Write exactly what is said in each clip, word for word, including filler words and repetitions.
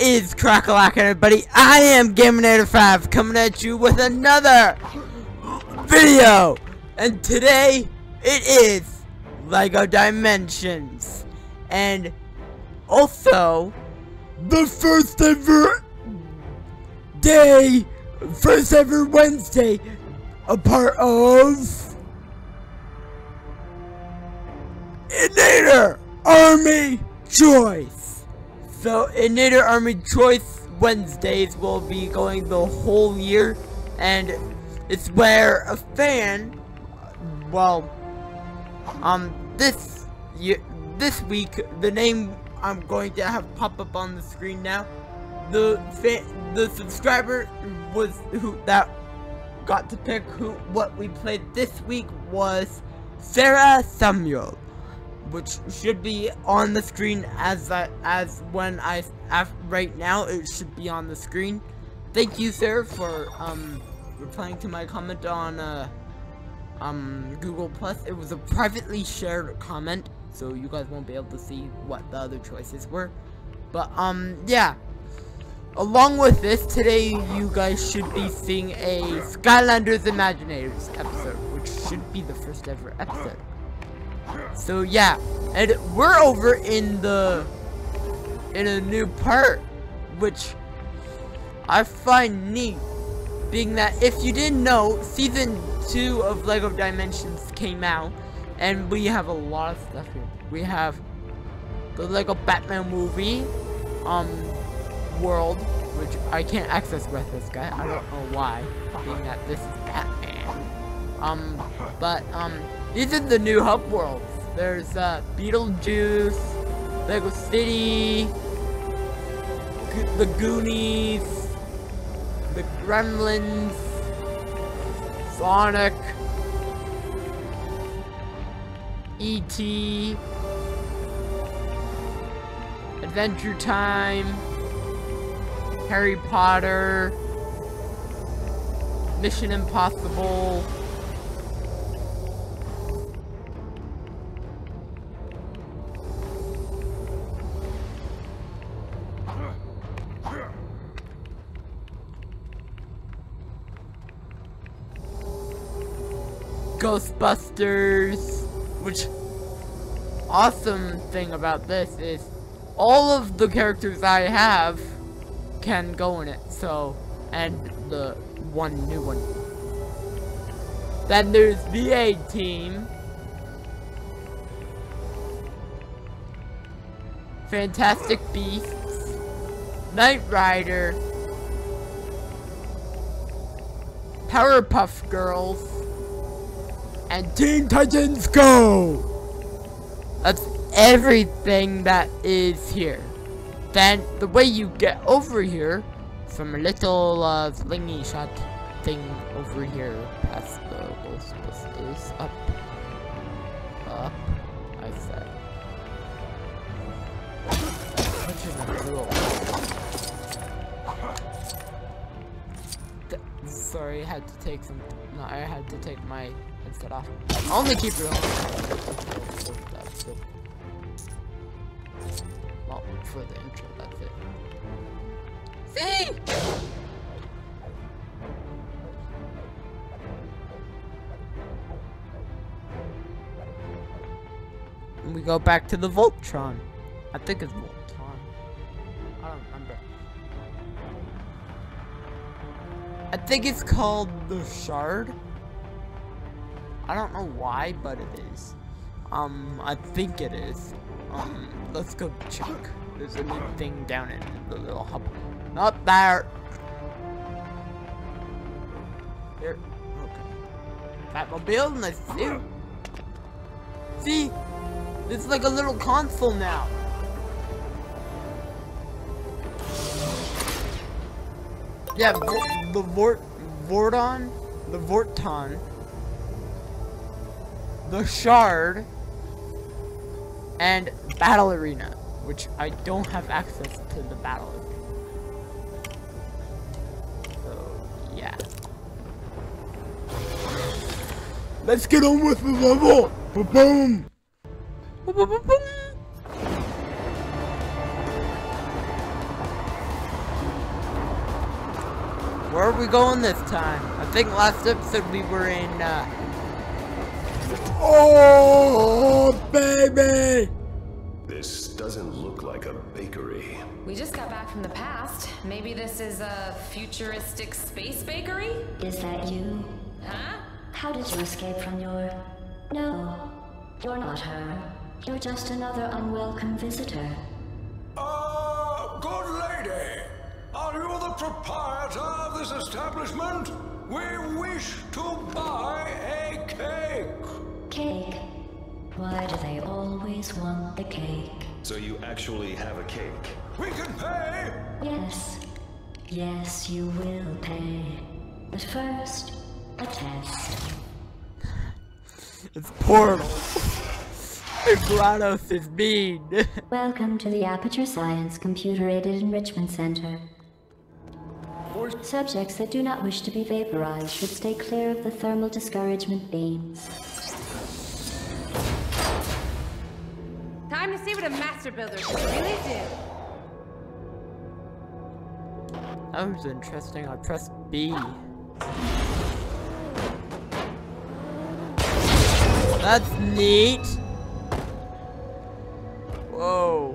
is Crackalack, everybody. I am Gaminator five coming at you with another video. And today it is Lego Dimensions. And also the first ever day, first ever Wednesday, a part of Inator Army Choice. So Inator Army Choice Wednesdays will be going the whole year, and it's where a fan, well, um, this year, this week, the name I'm going to have pop up on the screen now. The fan, the subscriber was who that got to pick who what we played this week was Sarah Samuel, which should be on the screen as I, as when I af, right now it should be on the screen. Thank you, Sarah, for um replying to my comment on uh um Google Plus. It was a privately shared comment, so you guys won't be able to see what the other choices were. But um yeah. Along with this, today you guys should be seeing a Skylanders Imaginators episode, which should be the first ever episode. So yeah, and we're over in the in a new part, which I find neat, being that if you didn't know, season two of Lego Dimensions came out, and we have a lot of stuff here. We have the Lego Batman movie, um, world, which I can't access with this guy. I don't know why, being that this is Batman. Um, but um. These are the new hub worlds. There's uh, Beetlejuice, Lego City, Go the Goonies, the Gremlins, Sonic, E T, Adventure Time, Harry Potter, Mission Impossible, Ghostbusters, which awesome thing about this is all of the characters I have can go in it, so, and the one new one. Then there's the A-Team, Fantastic Beasts, Knight Rider, Powerpuff Girls, and Teen Titans Go! That's everything that is here. Then, the way you get over here, from a little uh, slingy shot thing over here, past the Ghostbusters, up, up, I said. Which is a little... Sorry, I had to take some, no, I had to take my headset off. I'll only keep it on. That's it. Well, for the intro, that's it. See? And we go back to the Voltron. I think it's Voltron. I don't remember. I think it's called the Shard. I don't know why, but it is. Um, I think it is. Um, let's go check. There's a new thing down in the little hub. Not there. Here. Okay. Batmobile, and let's see. See? It's like a little console now. Yeah, the Vort, Vorton, the Vorton, the Shard, and Battle Arena, which I don't have access to the Battle Arena. So, yeah. Let's get on with the level! Ba-boom! Ba-ba-ba-boom! Where are we going this time? I think last episode we were in, uh... Oh, baby! This doesn't look like a bakery. We just got back from the past. Maybe this is a futuristic space bakery? Is that you? Huh? How did you escape from your... No, you're not her. You're just another unwelcome visitor. Uh, good lady. Are you the proprietor of this establishment? We wish to buy a cake. Cake? Why do they always want the cake? So you actually have a cake? We can pay. Yes. Yes, you will pay. But first, a test. It's Portal. GLaDOS is mean. Welcome to the Aperture Science Computer-Aided Enrichment Center. Subjects that do not wish to be vaporized should stay clear of the thermal discouragement beams. Time to see what a master builder should really do. That was interesting. I pressed B. That's neat. Whoa.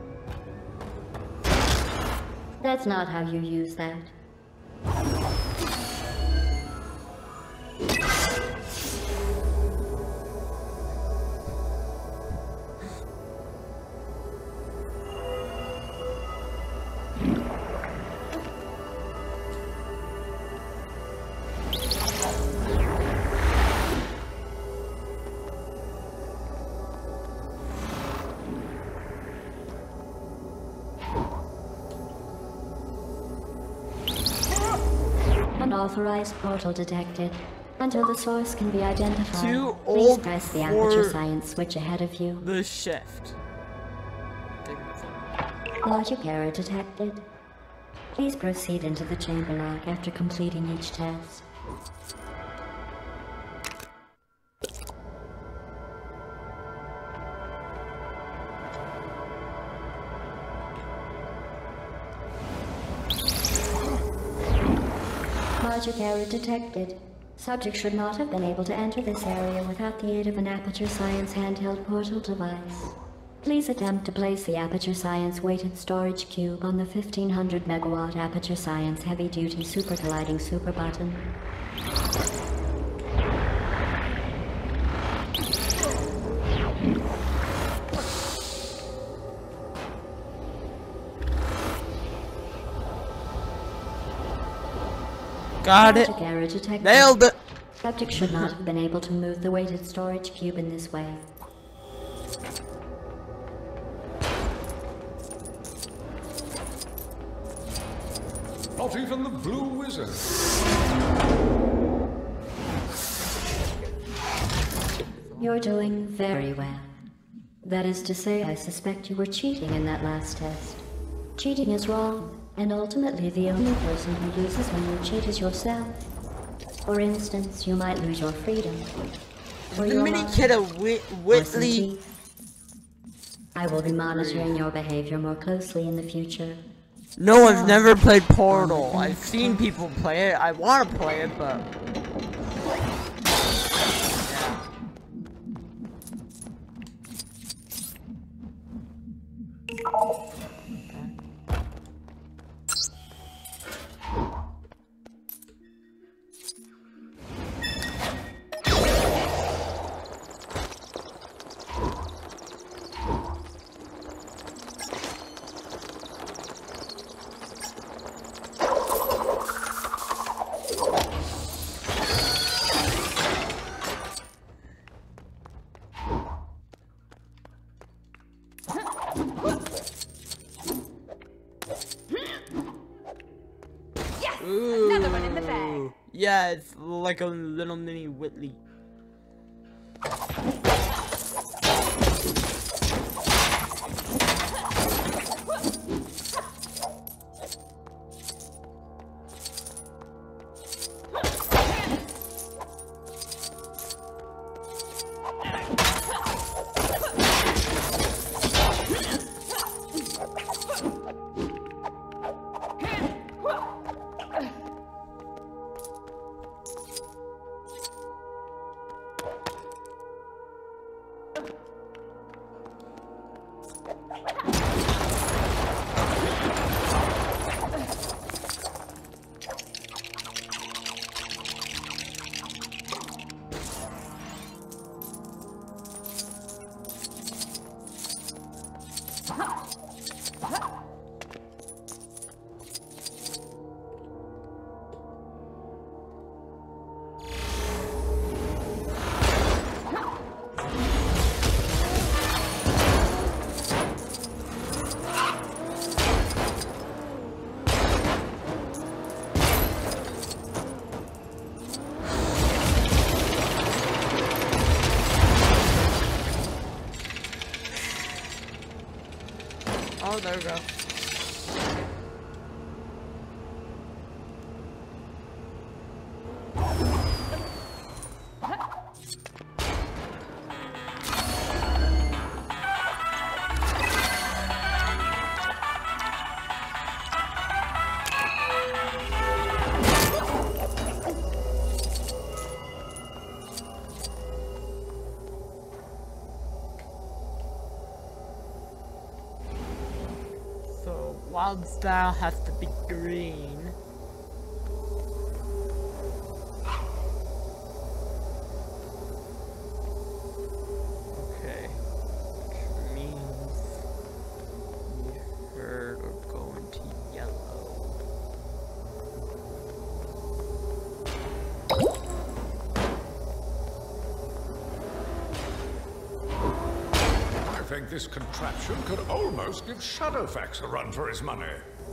That's not how you use that. Unauthorized portal detected. Until the source can be identified, Too please old press the for Aperture Science switch ahead of you. the shift. Logic error detected. Please proceed into the chamber lock after completing each test. Logic error detected. Subject should not have been able to enter this area without the aid of an Aperture Science handheld portal device. Please attempt to place the Aperture Science weighted storage cube on the fifteen hundred megawatt Aperture Science heavy-duty super colliding super button. Got it. Logic error detected. Nailed it. Subject should not have been able to move the weighted storage cube in this way. Not even the Blue Wizard. You're doing very well. That is to say, I suspect you were cheating in that last test. Cheating is wrong, and ultimately the only person who loses when you cheat is yourself. For instance, you might lose your freedom. Or The your mini life, kid of Whit or some Whitley. teeth. I will be monitoring your behavior more closely in the future. No, I've never played Portal. I've seen people play it. I want to play it, but Yes! Another one in the bag. Ooh. Yeah, it's like a little mini Whitley. Oh, there we go. Wild style has to be green. Okay. Which means we heard we're going to yellow. I think this contraption could almost give Shadowfax a run for his money.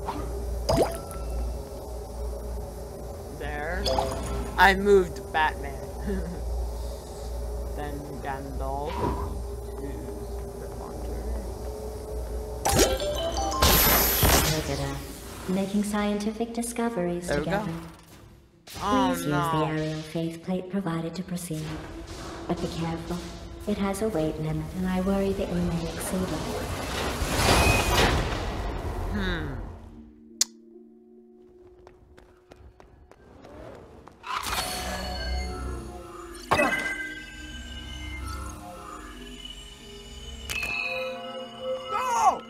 There. I moved Batman. Then Gandalf. Look at us, making scientific discoveries There we together. go. Oh, Please no. use the aerial faceplate provided to proceed. But be careful. It has a weight limit, and I worry that we may exceed it. Hmm. No!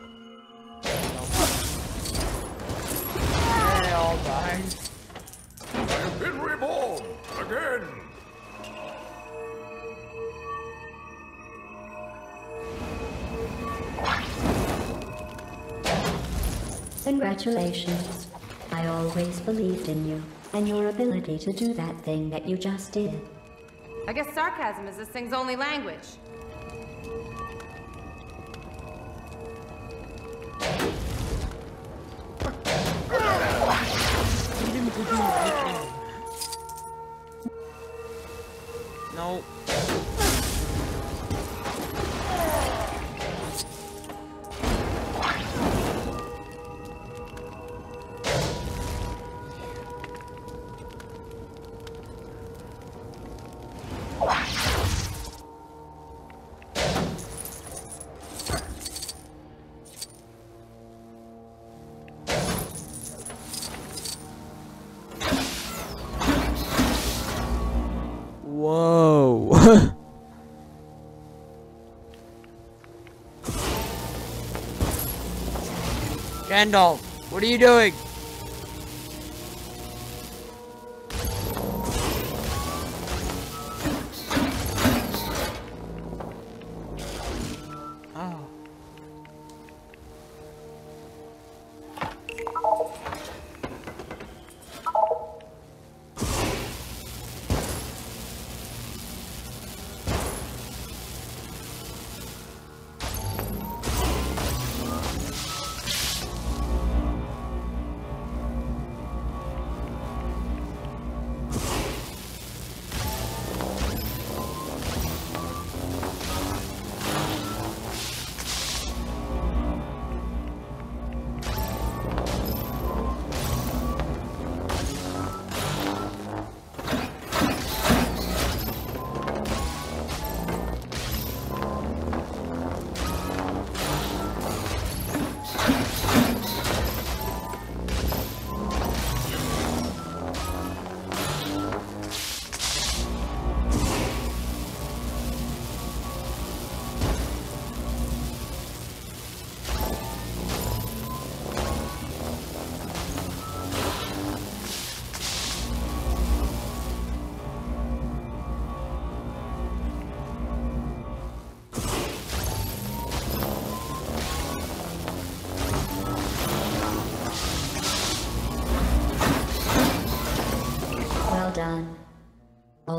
They all died. I've been reborn again. Congratulations. I always believed in you, and your ability to do that thing that you just did. I guess sarcasm is this thing's only language. Nope. Whoa. Gandalf, what are you doing? Oh.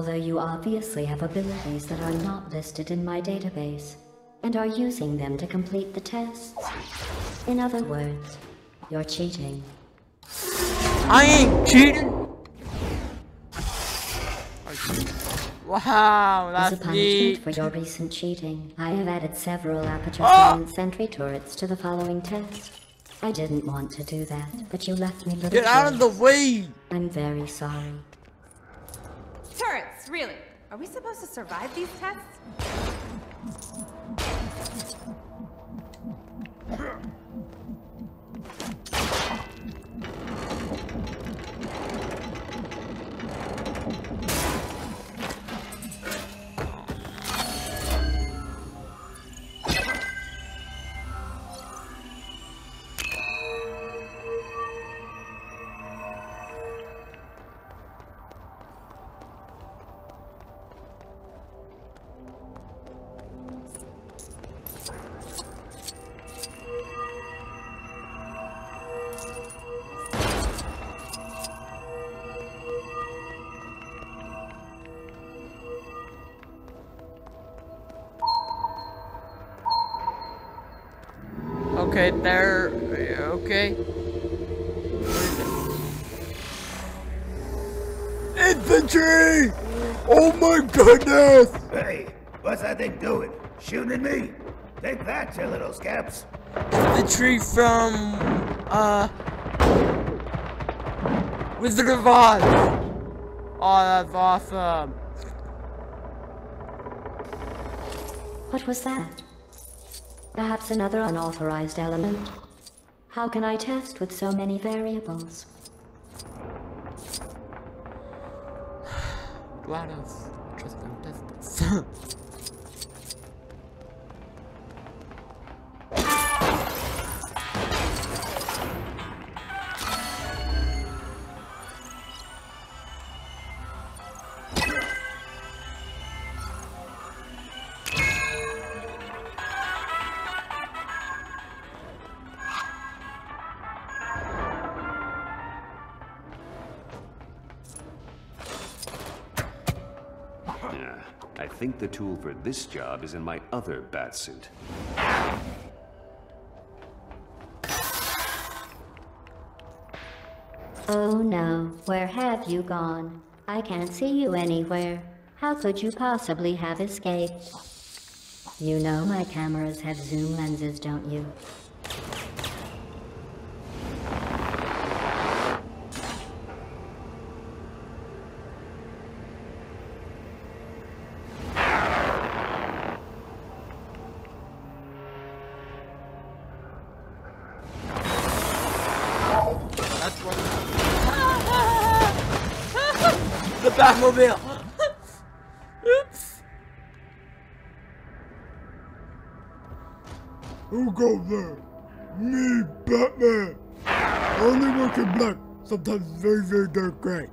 Although you obviously have abilities that are not listed in my database, and are using them to complete the tests. In other words, you're cheating. I ain't cheating! Wow, As a that's punishment neat. for your recent cheating, I have added several Aperture Ah! Science sentry turrets to the following test. I didn't want to do that, but you left me little Get out of the choice. way! I'm very sorry. Turrets, really? Are we supposed to survive these tests? Okay, there. Okay. Infantry! Oh my goodness! Hey, what's that thing doing? Shooting at me? Take that, you little scaps. Infantry from uh Wizard of Oz. Oh, that's awesome. What was that? Perhaps another unauthorized element? How can I test with so many variables? GLaDOS, just don't test this. I think the tool for this job is in my other bat suit. Oh no, where have you gone? I can't see you anywhere. How could you possibly have escaped? You know my cameras have zoom lenses, don't you? The Batmobile! Oops! Who goes there? Me, Batman! I only work in black, sometimes very, very dark gray.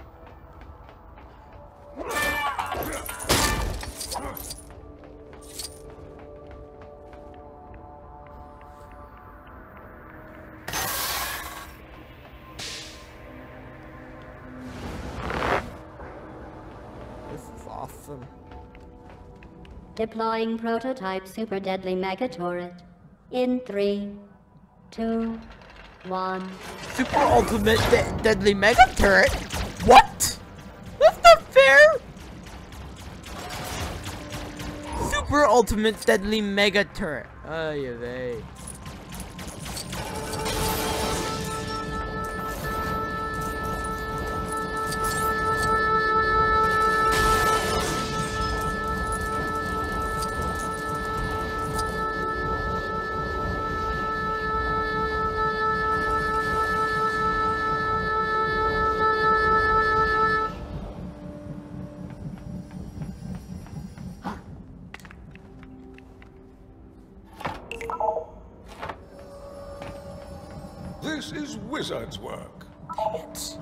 Awesome. Deploying prototype super deadly mega turret. In three, two, one. Super ultimate de deadly mega turret? What? That's not fair! Super ultimate deadly mega turret. Oh, yeah, they. This is wizard's work. Dang it.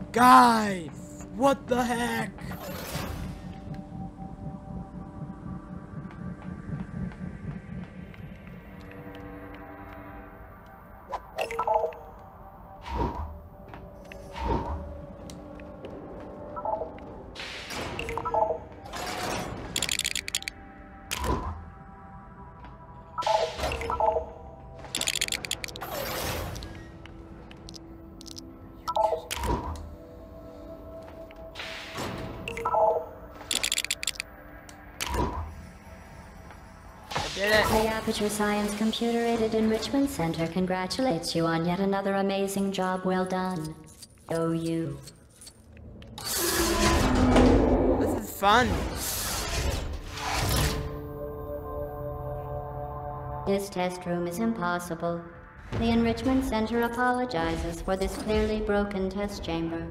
Guys, what the heck? Did it. The Aperture Science Computer-Aided Enrichment Center congratulates you on yet another amazing job well done. Oh, you. This is fun. This test room is impossible. The Enrichment Center apologizes for this clearly broken test chamber.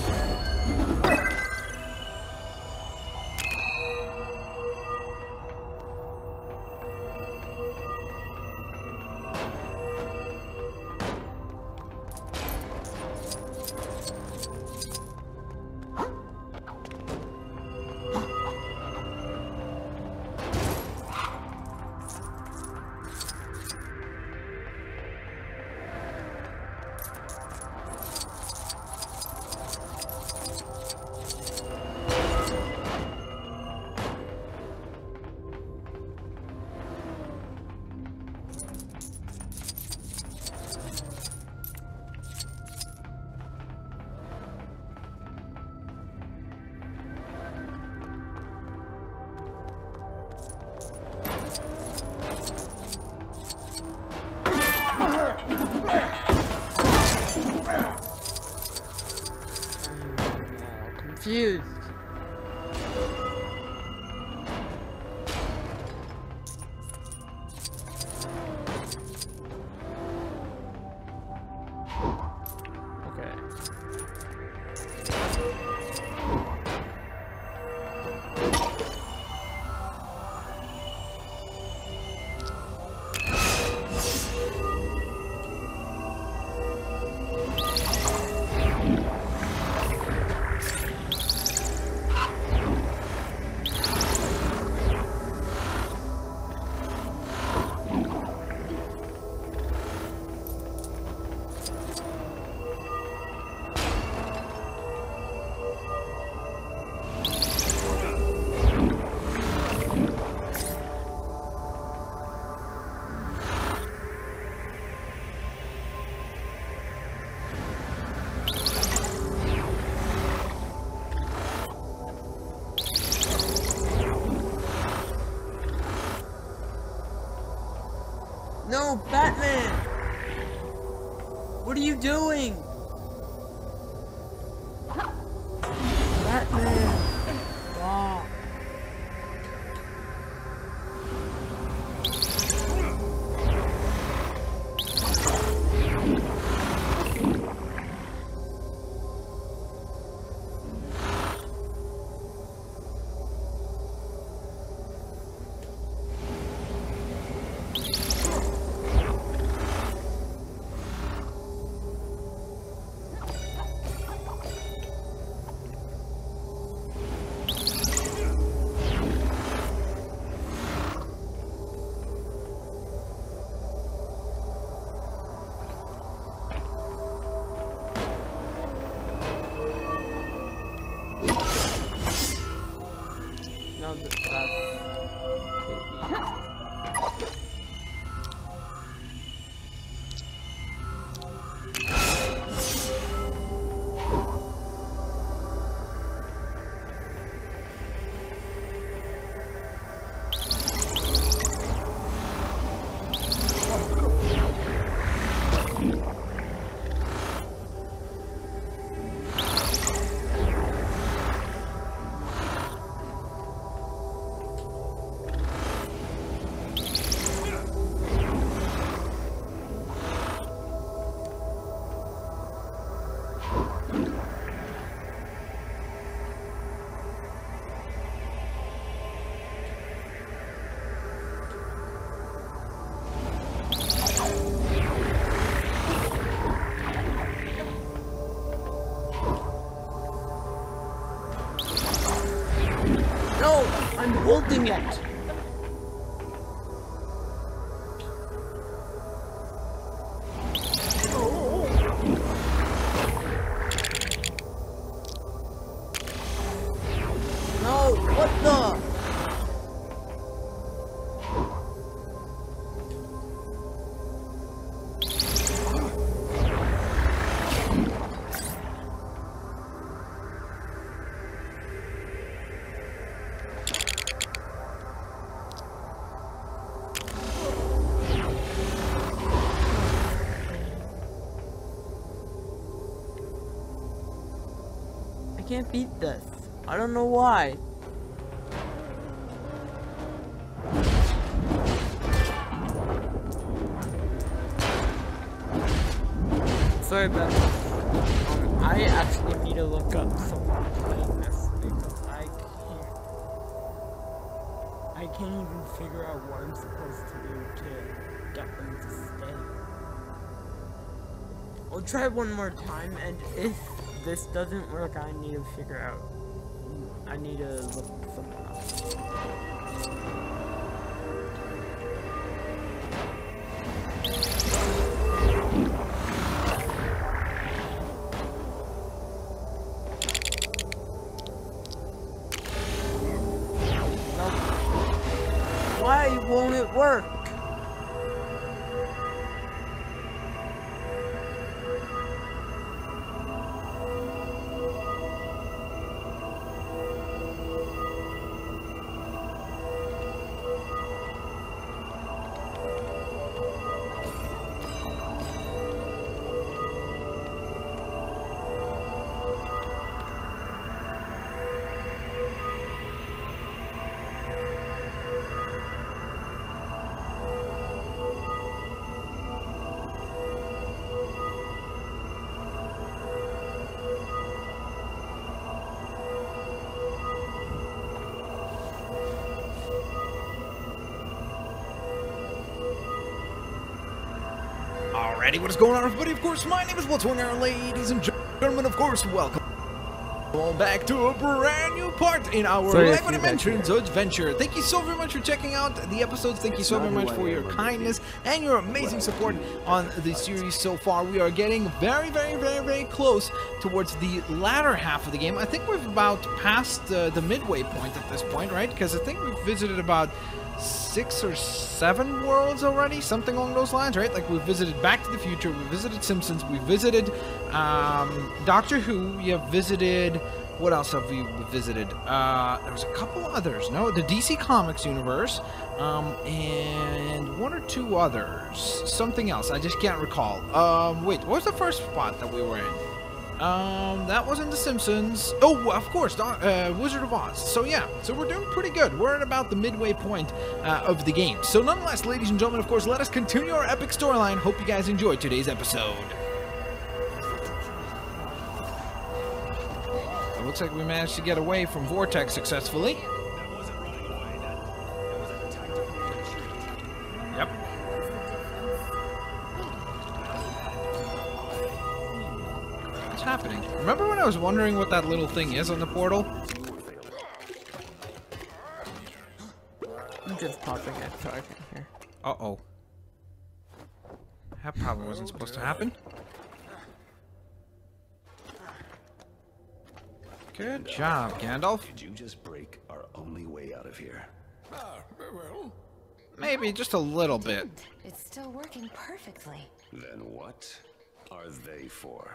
Confused. Okay. No, Batman! What are you doing? Batman! Wow. No, that's No, I'm holding it. No, what the? can't beat this. I don't know why. Sorry about this. Um, I actually need to look up someone playing this because I can't. I can't even figure out what I'm supposed to do to get them to stay. I'll try one more time, and if this doesn't work, I need to figure out. I need to look someone else. Why won't it work? Alrighty, what is going on, everybody? Of course, my name is Bloodthorn, ladies and gentlemen. Of course, welcome all back to a brand new part in our Sorry, Lego Dimensions adventure. Thank you so very much for checking out the episodes. Thank you so very much for your kindness and your amazing support on the series so far. We are getting very, very, very, very close towards the latter half of the game. I think we've about passed uh, the midway point at this point, right? Because I think we've visited about six or seven worlds already, something along those lines, right? Like, we visited Back to the Future, we visited Simpsons, we visited um, Doctor Who, we have visited, what else have we visited? Uh, there was a couple others, no? The D C Comics universe, um, and one or two others, something else, I just can't recall. Um, wait, what was the first spot that we were in? Um, that wasn't The Simpsons. Oh, of course, uh, Wizard of Oz. So yeah, so we're doing pretty good. We're at about the midway point uh, of the game. So nonetheless, ladies and gentlemen, of course, let us continue our epic storyline. Hope you guys enjoyed today's episode. It looks like we managed to get away from Vortex successfully. Yep. What's happening? Remember when I was wondering what that little thing is on the portal? I'm just popping it so I can hear. Uh-oh. That probably wasn't supposed to happen. Good job, Gandalf. Did you just break our only way out of here? Ah, very well. Maybe just a little bit. It's still working perfectly. Then what are they for?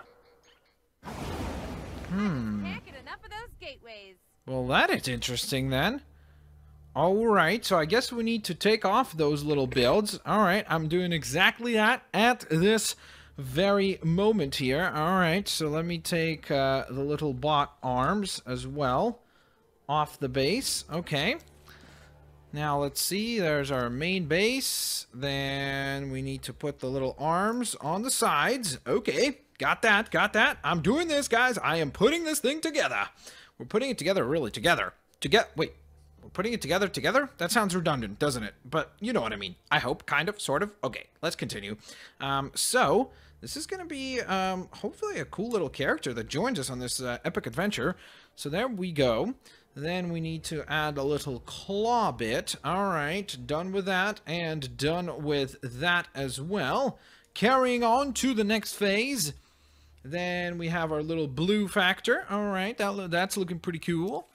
Hmm. Can't get enough of those gateways. Well, that is interesting then. Alright, so I guess we need to take off those little builds. Alright, I'm doing exactly that at this very moment here. Alright, so let me take uh, the little bot arms as well off the base. Okay. Now let's see, there's our main base. Then we need to put the little arms on the sides. Okay, got that, got that. I'm doing this, guys. I am putting this thing together. We're putting it together really together. To get, wait. We're putting it together together? That sounds redundant, doesn't it? But you know what I mean. I hope, kind of, sort of. Okay, let's continue. Um, so, this is going to be, um, hopefully a cool little character that joins us on this uh, epic adventure. So there we go. Then we need to add a little claw bit. Alright, done with that, and done with that as well. Carrying on to the next phase. Then we have our little blue factor. Alright, that, that's looking pretty cool.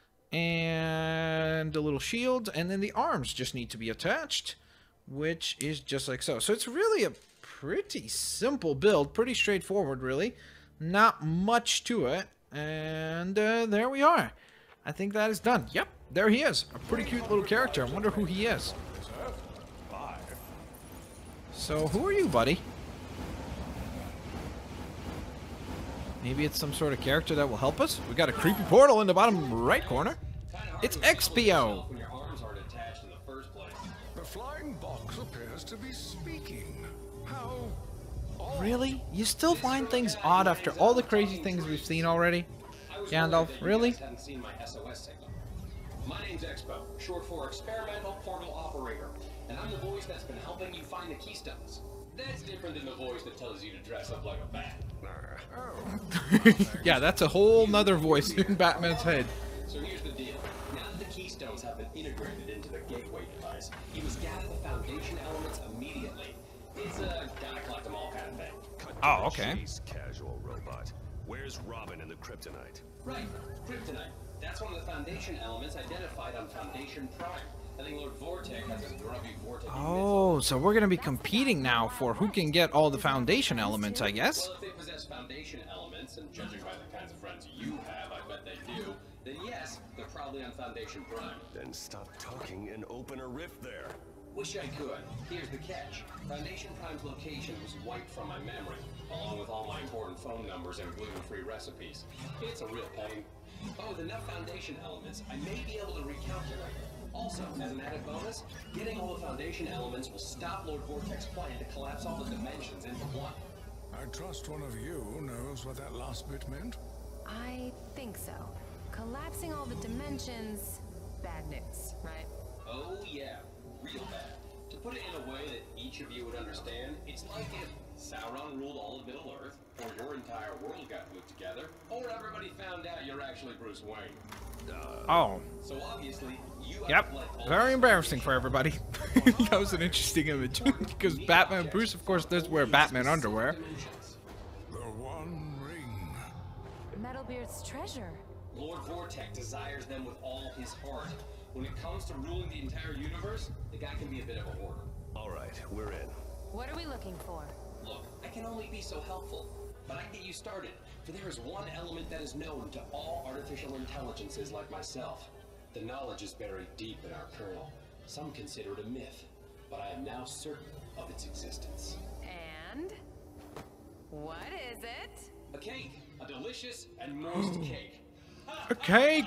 And a little shield, and then the arms just need to be attached, which is just like so. So it's really a pretty simple build, pretty straightforward, really. Not much to it, and uh, there we are. I think that is done. Yep, there he is. A pretty cute little character. I wonder who he is. So, who are you, buddy? Maybe it's some sort of character that will help us. We got a creepy portal in the bottom right corner. It's X P O. The flying box appears to be speaking. How? Really? You still find things odd after all the crazy things we've seen already? Gandalf, really? My name's Expo, short for Experimental Portal Operator, and I'm the voice that's been helping you find the keystones. That's different than the voice that tells you to dress up like a bat. Yeah, that's a whole nother voice in Batman's head. So here's the deal. Now that the keystones have been integrated into the gateway device, you must gather the foundation elements immediately. It's a gotta collect them all kind of thing. Oh, okay. Chase, casual robot. Where's Robin and the kryptonite? Right, kryptonite. That's one of the foundation elements identified on Foundation Prime. I think Lord Vortek has a grubby Vortek. Oh, so we're gonna be competing now for who can get all the foundation elements, I guess. Well, if they possess foundation elements, and judging by the kinds of friends you have, I bet they do, then yes, they're probably on Foundation Prime. Then stop talking and open a rift there. Wish I could. Here's the catch. Foundation Prime's location was wiped from my memory, along with all my important phone numbers and gluten-free recipes. It's a real pain. But with enough foundation elements, I may be able to recalculate. Also, as an added bonus, getting all the foundation elements will stop Lord Vortek's plan to collapse all the dimensions into one. I trust one of you knows what that last bit meant. I think so. Collapsing all the dimensions, bad news, right? Oh yeah, real bad. To put it in a way that each of you would understand, it's like if Sauron ruled all of Middle-earth, or your entire world got put together, or everybody found out you're actually Bruce Wayne. Uh, Oh. So obviously, you Yep. have to let all Very the embarrassing for everybody. That was an interesting image. Because Batman Bruce, of course, does wear Batman underwear. The One Ring. Metalbeard's treasure. Lord Vortek desires them with all his heart. When it comes to ruling the entire universe, the guy can be a bit of a hoarder. all right, we're in. What are we looking for? Look, I can only be so helpful, but I can get you started, for there is one element that is known to all artificial intelligences like myself. The knowledge is buried deep in our kernel. Some consider it a myth, but I am now certain of its existence. And? What is it? A cake, a delicious and moist cake. A cake!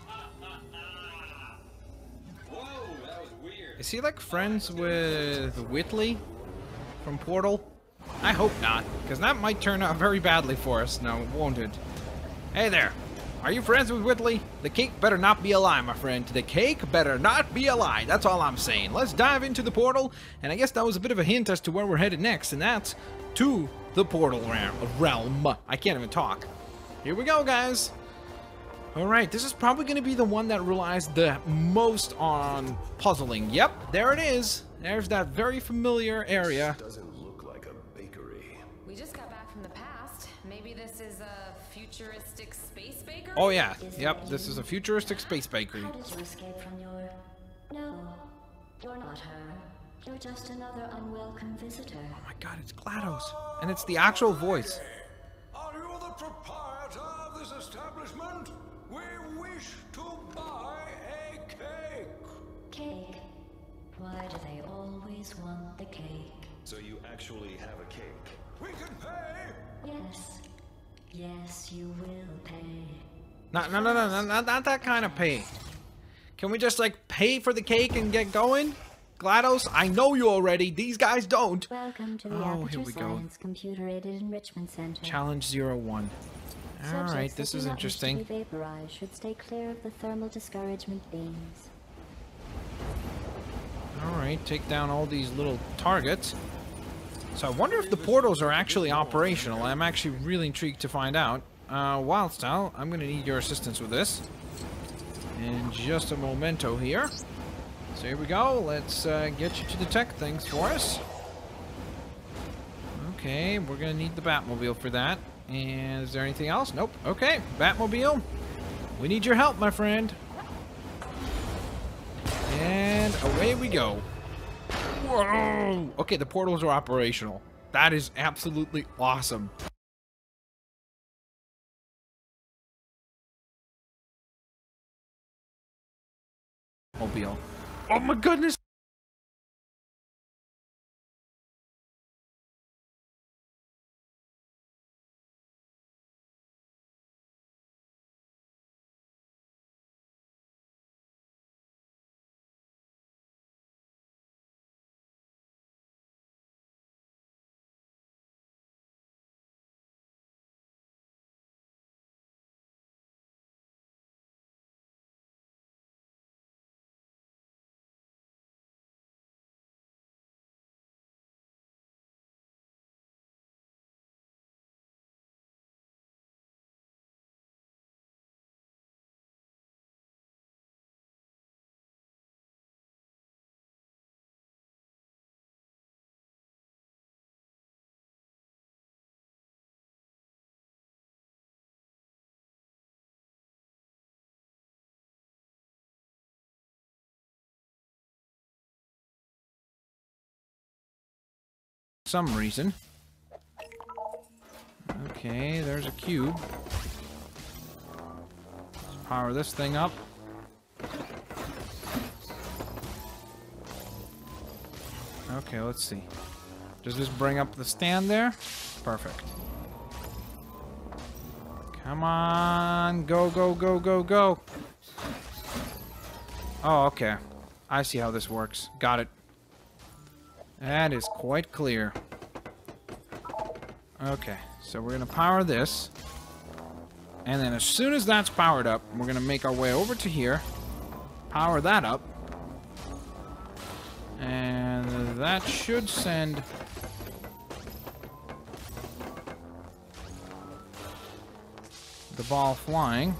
Whoa, that was weird. Is he like friends with Whitley from Portal? I hope not, because that might turn out very badly for us now, won't it? Hey there! Are you friends with Whitley? The cake better not be a lie, my friend. The cake better not be a lie. That's all I'm saying. Let's dive into the portal, and I guess that was a bit of a hint as to where we're headed next, and that's to the portal realm. I can't even talk. Here we go, guys. Alright, this is probably going to be the one that relies the most on puzzling. Yep, there it is. There's that very familiar area. Doesn't look like a bakery. We just got back from the past. Maybe this is a futuristic space bakery? Oh yeah, yep, this is a futuristic space bakery. How did you escape from your... No, you're not her. You're just another unwelcome visitor. Oh my god, it's GLaDOS. And it's the actual voice. Are you the proprietor of this establishment? We wish to buy a cake. Cake? Why do they always want the cake? So you actually have a cake? We can pay. Yes. Yes, you will pay. No, no, no, no, no, not, not that kind of pay. Can we just, like, pay for the cake and get going? GLaDOS, I know you already. These guys don't. Welcome to the Oh, here Aperture we go. Science Computer-Aided Enrichment Center. Challenge zero one. Subjects Alright, that this do is not wish to interesting. be vaporized should stay clear of the thermal discouragement beams. Alright, take down all these little targets. So I wonder if the portals are actually operational. I'm actually really intrigued to find out. Uh, Wildstyle, I'm gonna need your assistance with this. In just a momento here. So here we go. Let's uh, get you to the tech things for us. Okay, we're gonna need the Batmobile for that. And is there anything else? Nope. Okay, Batmobile. We need your help, my friend. And away we go. Whoa! Okay, the portals are operational. That is absolutely awesome. Mobile. Oh my goodness! some reason. Okay, there's a cube. Let's power this thing up. Okay, let's see. Does this bring up the stand there? Perfect. Come on, go, go, go, go, go. Oh, okay. I see how this works. Got it. That is quite clear. Okay, so we're gonna power this. And then as soon as that's powered up, we're gonna make our way over to here. Power that up. And that should send... the ball flying.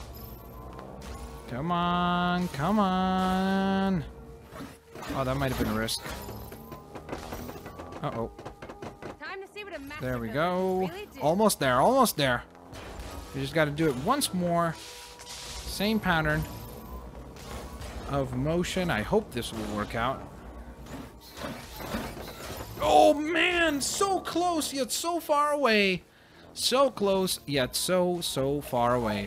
Come on, come on. Oh, that might have been a risk. Uh-oh. Time to see what a master There we builder go. really do. Almost there, almost there. We just got to do it once more. Same pattern of motion. I hope this will work out. Oh, man! So close, yet so far away. So close, yet so, so far away.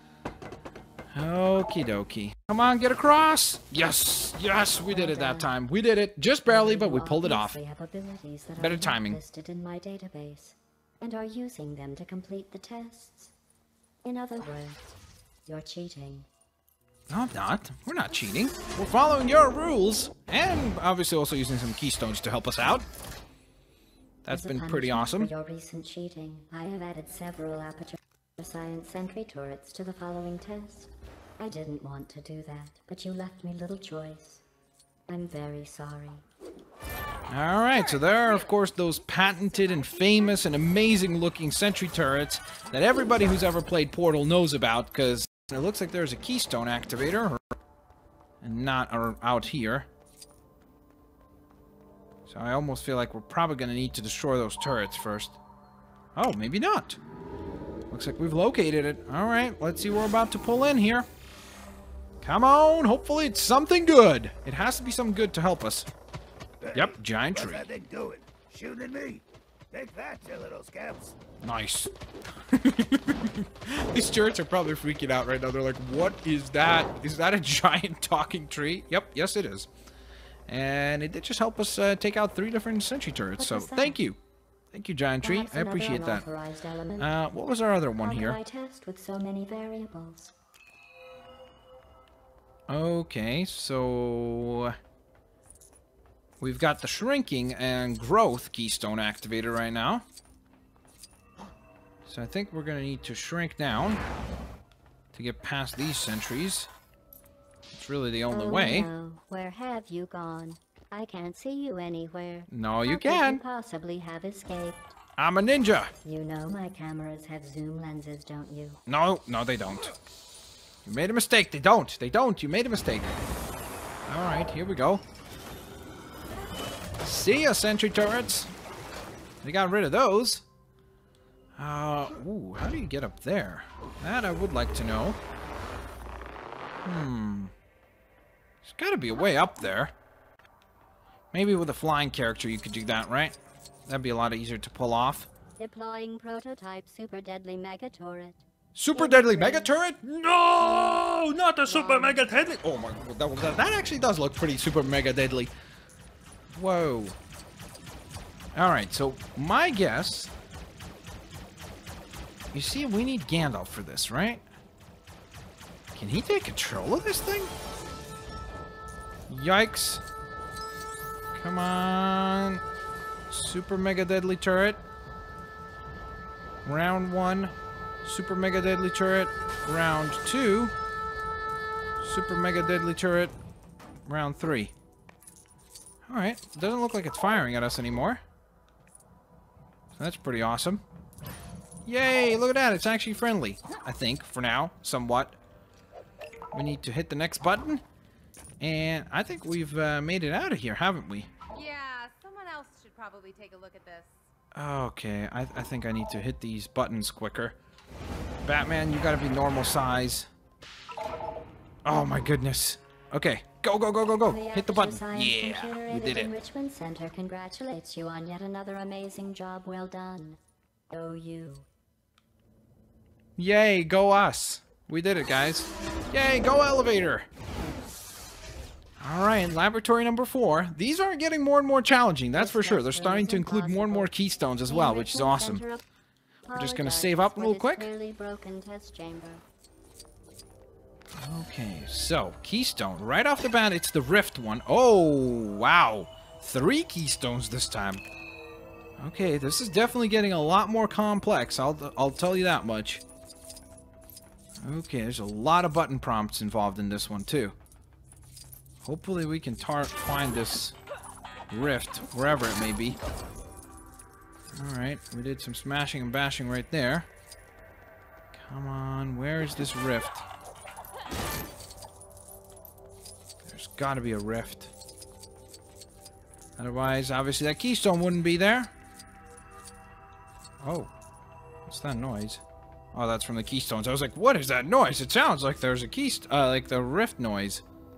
Okie dokie. Come on, get across! Yes! Yes, we did it that time. We did it. Just barely, but we pulled it off. Have abilities that Better are not timing. listed in my database, and are using them to complete the tests. In other words, you're cheating. No, I'm not. We're not cheating. We're following your rules. And obviously also using some keystones to help us out. That's As a been pretty punishment awesome. For your recent cheating, I have added several Aperture Science sentry turrets to the following test. I didn't want to do that, but you left me little choice. I'm very sorry. Alright, so there are, of course, those patented and famous and amazing-looking sentry turrets that everybody who's ever played Portal knows about, because it looks like there's a keystone activator, and not or out here. So I almost feel like we're probably going to need to destroy those turrets first. Oh, maybe not. Looks like we've located it. Alright, let's see what we're about to pull in here. Come on, hopefully it's something good. It has to be something good to help us. Yep, giant tree. What's that thing doing? Shooting at me? Take that, you little scamps. Nice. These turrets are probably freaking out right now. They're like, what is that? Is that a giant talking tree? Yep, yes it is. And it did just help us uh, take out three different sentry turrets. What So was that? thank you. Thank you, giant tree. Perhaps I another appreciate that. unauthorized element. Uh, what was our other one How here? could I test with so many variables? Okay, so we've got the shrinking and growth keystone activator right now. So I think we're going to need to shrink down to get past these sentries. It's really the only oh, way. No. Where have you gone? I can't see you anywhere. No, you How could can. you possibly have escaped? I'm a ninja. You know my cameras have zoom lenses, don't you? No, no, they don't. You made a mistake. They don't. They don't. You made a mistake. All right, here we go. See ya, sentry turrets. We got rid of those. Uh, ooh, how do you get up there? That I would like to know. Hmm. There's got to be a way up there. Maybe with a flying character you could do that, right? That'd be a lot easier to pull off. Deploying prototype super deadly mega turret. Super deadly mega turret? No, not the super mega deadly. Oh my, that, that, that actually does look pretty super mega deadly. Whoa. All right, so my guess. You see, we need Gandalf for this, right? Can he take control of this thing? Yikes. Come on. Super mega deadly turret. Round one. Super mega deadly turret. Round two. Super mega deadly turret. Round three. Alright. Doesn't look like it's firing at us anymore. So that's pretty awesome. Yay! Look at that. It's actually friendly. I think, for now. Somewhat. We need to hit the next button. And I think we've uh, made it out of here, haven't we? Yeah, someone else should probably take a look at this. Okay, I, I think I need to hit these buttons quicker. Batman, you gotta be normal size. Oh my goodness. Okay, go, go, go, go, go. The Hit the Aperture button. Science Yeah, Computer we Aided did it. Enrichment Center congratulates you on yet another amazing job well done. Go you. Yay, go us. We did it, guys. Yay, go elevator. All right, laboratory number four. These are getting more and more challenging, that's for sure. They're starting to include more and more keystones as well, which is awesome. We're just going to save up real quick. Broken test chamber. Okay, so, keystone. Right off the bat, it's the rift one. Oh, wow. Three keystones this time. Okay, this is definitely getting a lot more complex. I'll, I'll tell you that much. Okay, there's a lot of button prompts involved in this one, too. Hopefully we can tar find this rift, wherever it may be. Alright, we did some smashing and bashing right there. Come on, where is this rift? There's gotta be a rift. Otherwise, obviously that keystone wouldn't be there. Oh, what's that noise? Oh, that's from the keystones. I was like, what is that noise? It sounds like there's a keystone, uh, like the rift noise.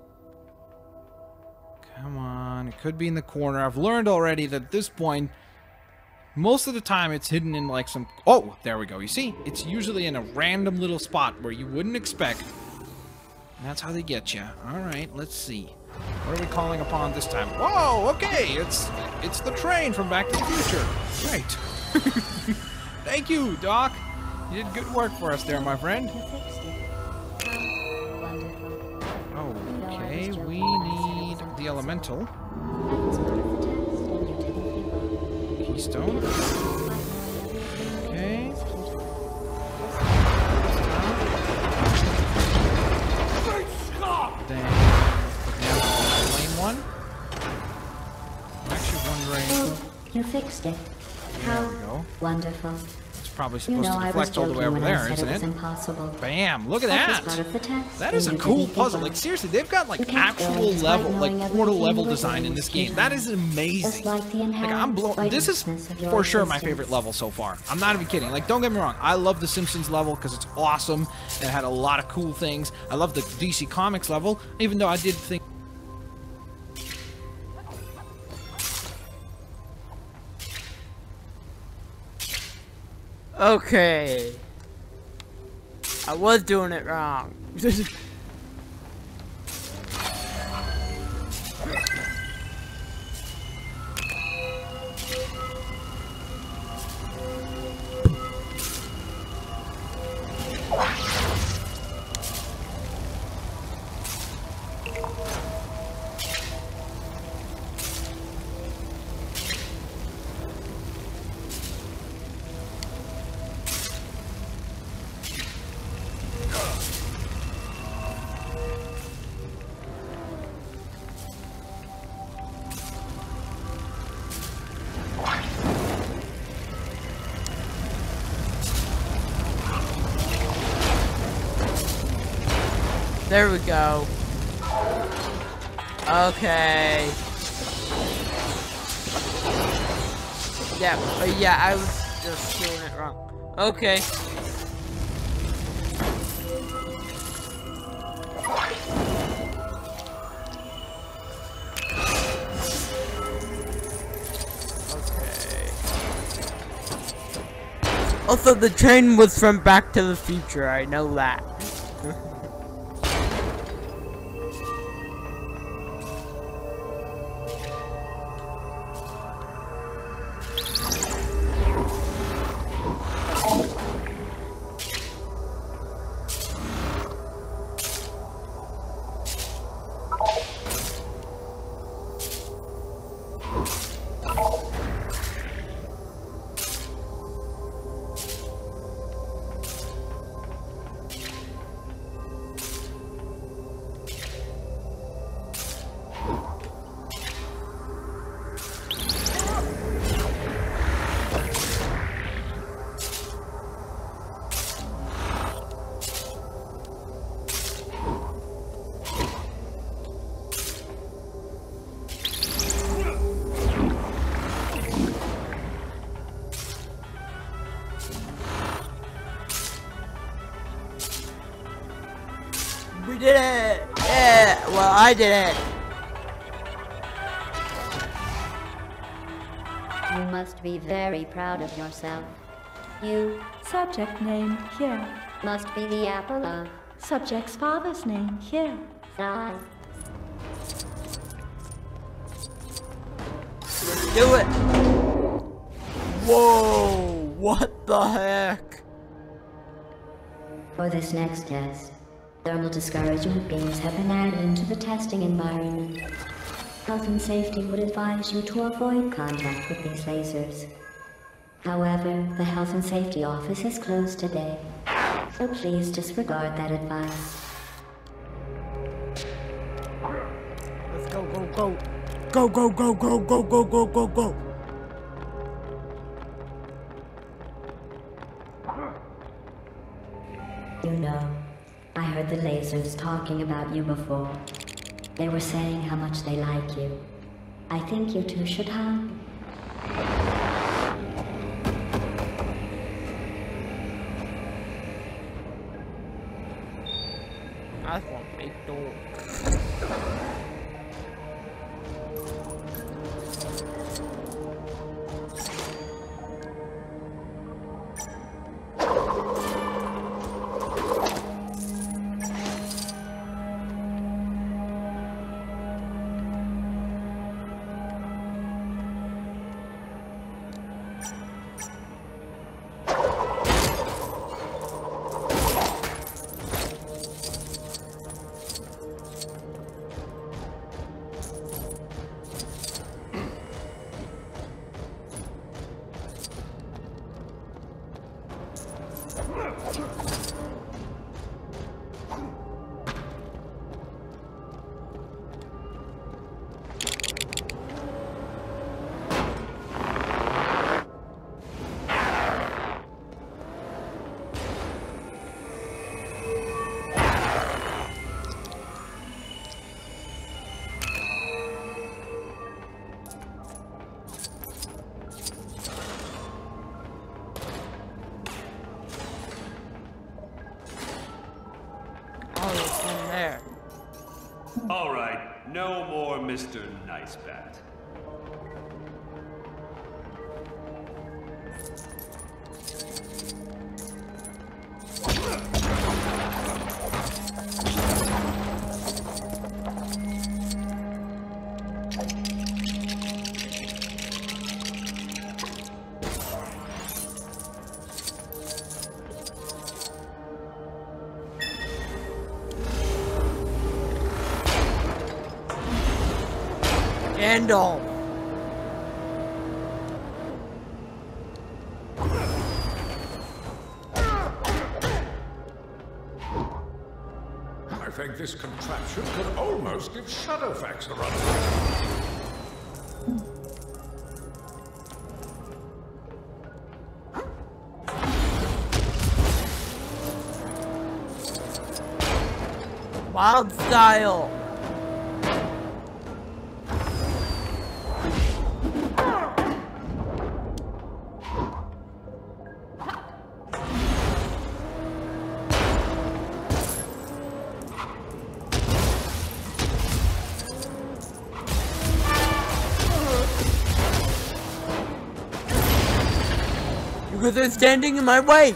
Come on, it could be in the corner. I've learned already that at this point, most of the time it's hidden in like some... Oh, there we go. You see? It's usually in a random little spot where you wouldn't expect. And that's how they get you. Alright, let's see. What are we calling upon this time? Whoa, okay, it's it's the train from Back to the Future. Right. Thank you, Doc. You did good work for us there, my friend. Okay, we need the elemental. Keystone. Okay. Then the flame one. I'm actually wondering. Oh, you fixed it. There How we go. wonderful. It's probably You supposed know, to I was deflect all the way joking over when I there, said isn't it was it? impossible. Bam! Look at That was that! part of the test, That is a and you cool didn't give puzzle. up. Like seriously, they've got like You kept actual going despite level, knowing like portal everything level you were design doing in was this game. futile. That is amazing. Just like the Like I'm inherent blown. This is spitefulness of your for sure my existence. favorite level so far. I'm not even kidding. Like don't get me wrong, I love the Simpsons level because it's awesome. It had a lot of cool things. I love the D C Comics level, even though I did think. Okay. I was doing it wrong. There we go. Okay. Yeah, but yeah, I was just doing it wrong. Okay. Okay. Also, the train was from Back to the Future, I know that. well, I did it. You must be very proud of yourself. You, subject name here, must be the apple of subject's father's name here. I. Do it. Whoa, what the heck? For this next test, thermal discouragement beams have been added into the testing environment. Health and safety would advise you to avoid contact with these lasers. However, the Health and Safety Office is closed today, so please disregard that advice. Let's go, go, go. Go, go, go, go, go, go, go, go, go. You know, I heard the lasers talking about you before. They were saying how much they like you. I think you two should hug. I want a dog. All right, no more Mister Nice Bat. Gandalf. I think this contraption could almost give Shadowfax a run. Wild style. Because they're standing in my way.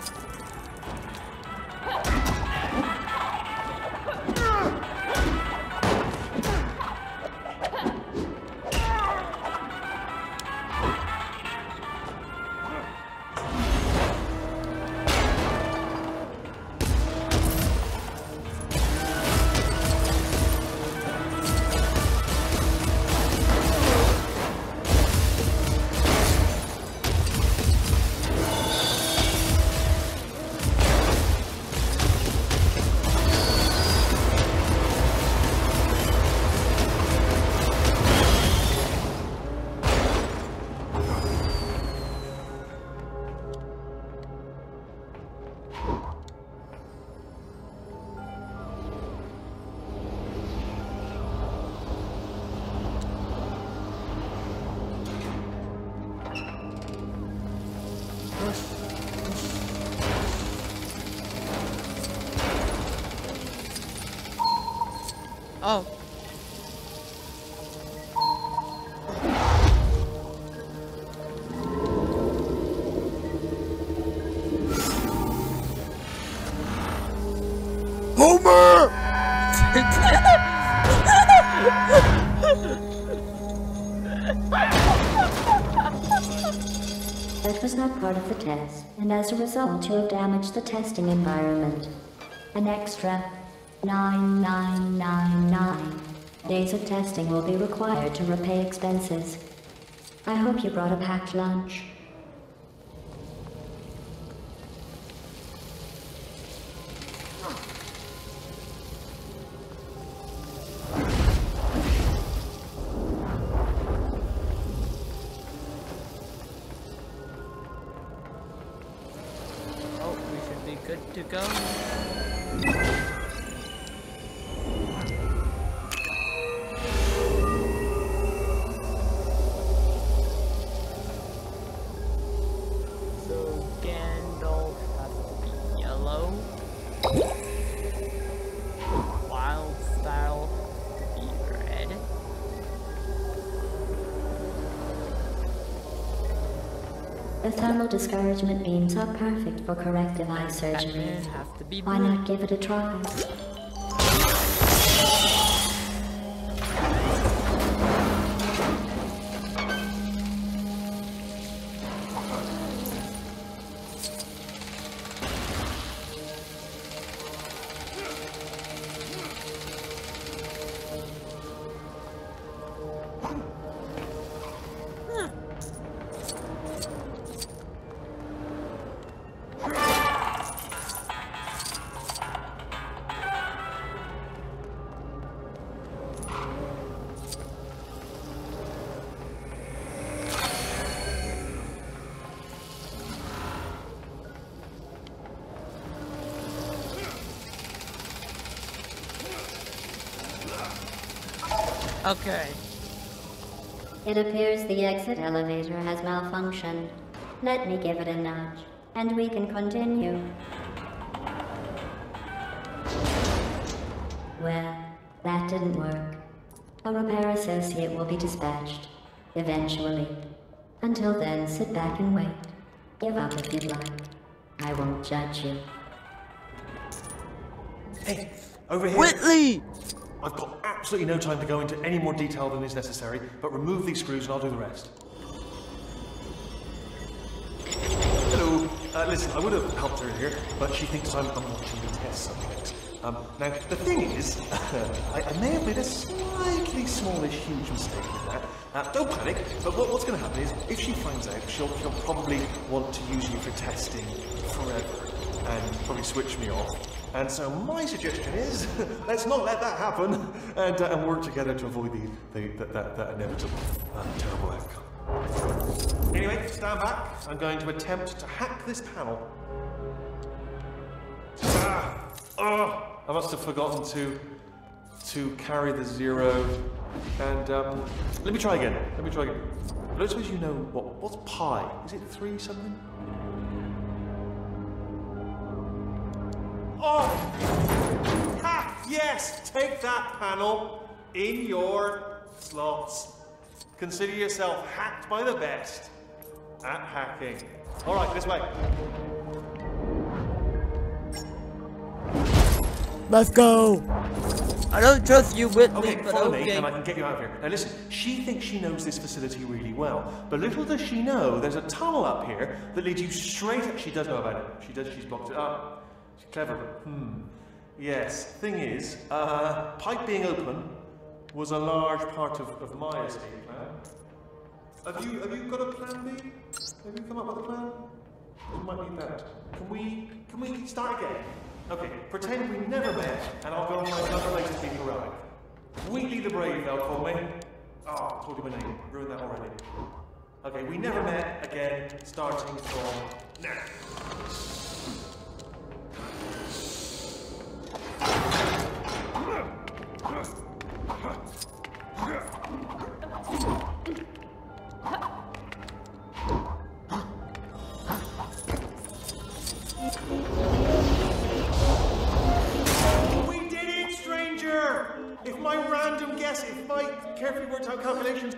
Oh. That was not part of the test, and as a result you have damaged the testing environment. An extra nine nine nine nine days of testing will be required to repay expenses. I hope you brought a packed lunch. Oh, we should be good to go. So Gandalf has to be yellow. Wild style has to be red. The thermal discouragement beams are perfect for corrective eye surgery. Batman has to be Why blue. not give it a try? Okay. It appears the exit elevator has malfunctioned. Let me give it a nudge, and we can continue. Well, that didn't work. A repair associate will be dispatched, eventually. Until then, sit back and wait. Give up if you'd like. I won't judge you. Hey, over here. Whitley! I've got absolutely no time to go into any more detail than is necessary, but remove these screws and I'll do the rest. Hello. Uh, listen, I would have helped her here, but she thinks I'm, I'm watching the test subjects. Um, now, the thing is, I, I may have made a slightly smallish, huge mistake with that. Uh, don't panic, but what, what's going to happen is, if she finds out, she'll, she'll probably want to use you for testing forever, and probably switch me off. And so my suggestion is, let's not let that happen, and, uh, and work together to avoid the, the, the, that, that inevitable, uh, terrible outcome. Anyway, stand back. I'm going to attempt to hack this panel. Ah! Oh! I must have forgotten to to carry the zero. And um, let me try again. Let me try again. I don't suppose you know what what's pi? Is it three something? Oh! Ha! Yes! Take that panel in your slots. Consider yourself hacked by the best at hacking. All right, this way. Let's go! I don't trust you, Whitley, Okay, but follow okay. me and I can get you out of here. Now listen, she thinks she knows this facility really well, but little does she know there's a tunnel up here that leads you straight up. She does know about it. She does, she's blocked it up. She's clever. Hmm. Yes, thing is, uh, pipe being open was a large part of, of my escape plan. Have you, have you got a plan B? Have you come up with a plan? You might need that. Can we, can we start again? Okay, pretend we never met, and I'll go and find another way to be heroic. Wheatley the Brave, they'll call me. Oh, I told you my name. Ruined that already. Okay, we never met again, starting from now. We did it, stranger! If my random guess, if my carefully worked out calculations...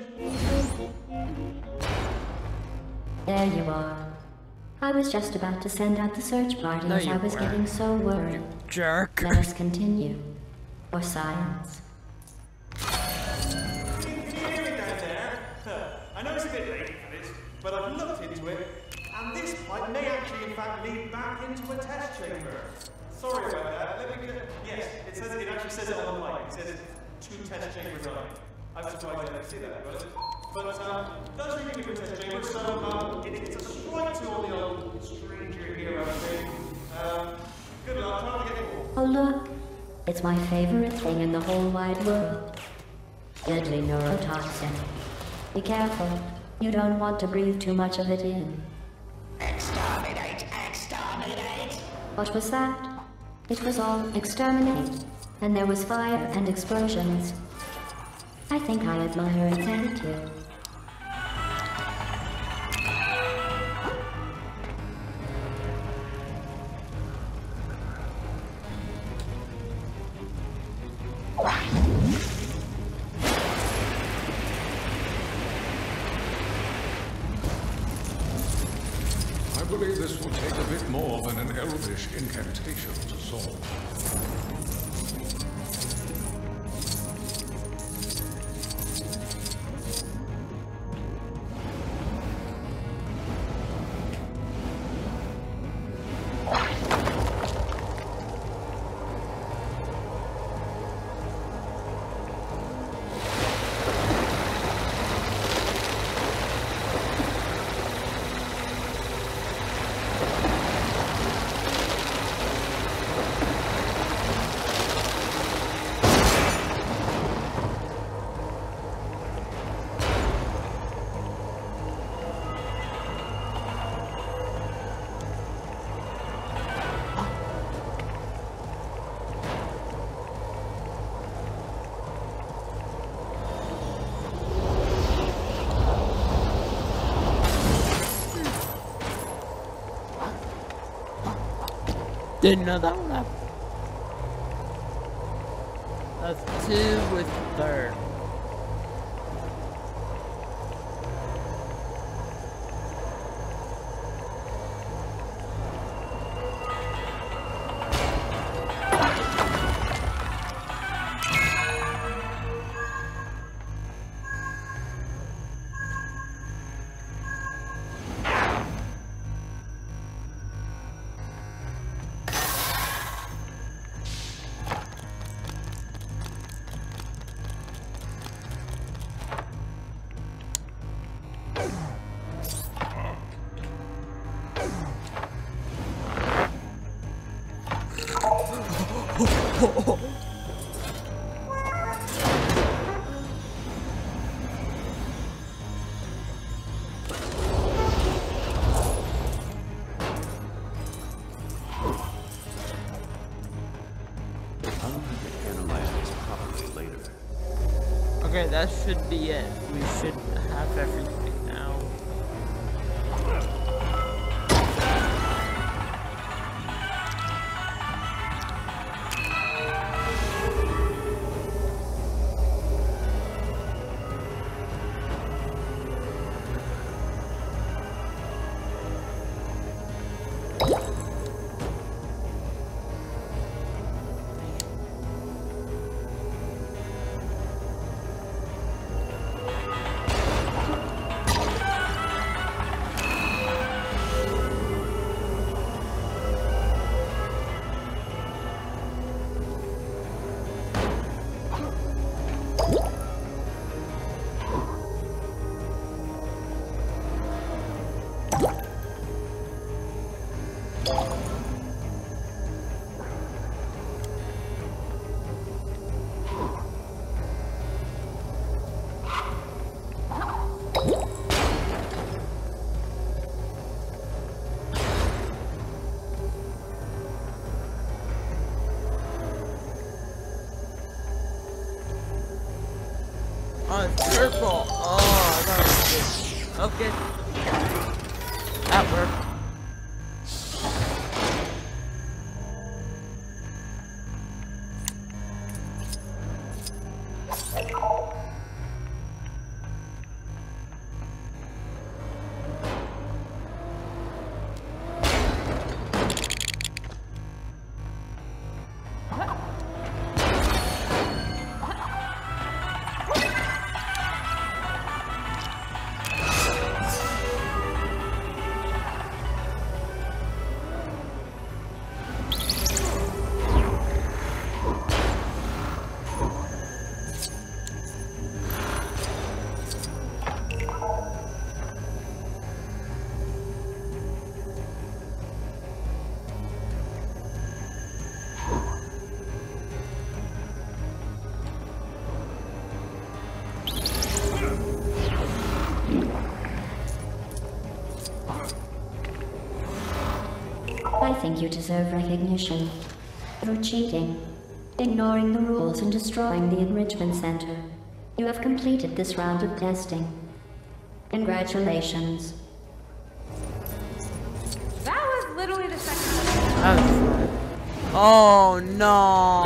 There you are. I was just about to send out the search party No, as I you was weren't. getting so worried. Jerk. Let us continue. For science. Can you hear me down there? I know it's a bit late for this, but I've looked into it, and this pipe may actually, in fact, lead back into a test chamber. Sorry about that. Let me get. Yes, it says it actually says it on the pipe. It says two test chambers on it. I'm surprised I didn't see that, but but um, does lead into a test chamber. So um, it, it's a strike to all the old stranger here, I think. Um, good luck. Try to get it. Oh look, it's my favorite thing in the whole wide world. Deadly neurotoxin. Be careful. You don't want to breathe too much of it in. Exterminate! Exterminate! What was that? It was all exterminate. And there was fire and explosions. I think I admire its attitude. I believe this will take a bit more than an elvish incantation to solve. Didn't know that one happened. That's two with third. Okay, that should be it. We should have everything now. Oh, it's purple. Oh, that was good. Okay. That worked. I think you deserve recognition. Through cheating, ignoring the rules and destroying the enrichment center, you have completed this round of testing. Congratulations. That was literally the second Oh, oh no!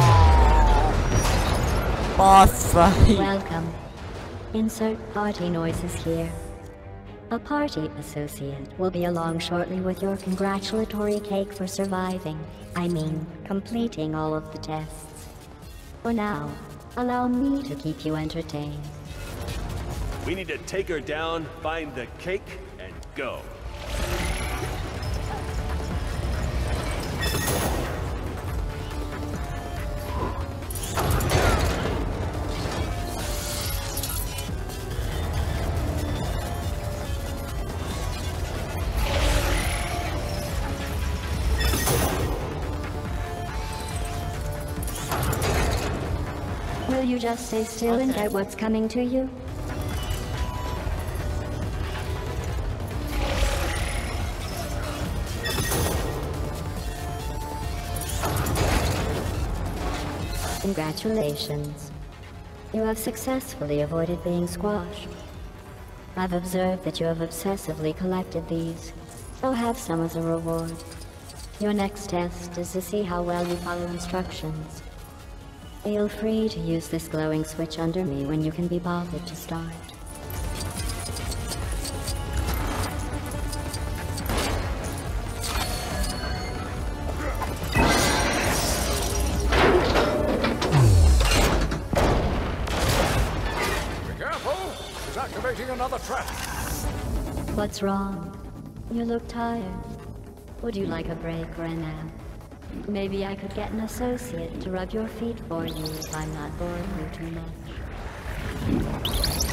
Boss fight. Welcome. Insert party noises here. A party associate will be along shortly with your congratulatory cake for surviving. I mean, completing all of the tests. For now, allow me to keep you entertained. We need to take her down, find the cake, and go. Will you just stay still and get what's coming to you? Congratulations. You have successfully avoided being squashed. I've observed that you have obsessively collected these, so have some as a reward. Your next test is to see how well you follow instructions. Feel free to use this glowing switch under me when you can be bothered to start. Activating another trap. What's wrong? You look tired. Would you like a break or a nap? Maybe I could get an associate to rub your feet for you if I'm not boring you too much.